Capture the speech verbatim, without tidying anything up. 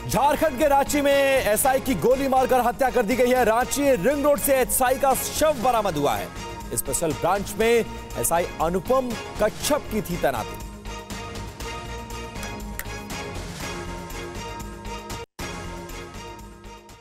झारखंड के रांची में एसआई की गोली मारकर हत्या कर दी गई है। रांची रिंग रोड से एसआई का शव बरामद हुआ है। स्पेशल ब्रांच में एसआई अनुपम कच्छप की थी तैनाती।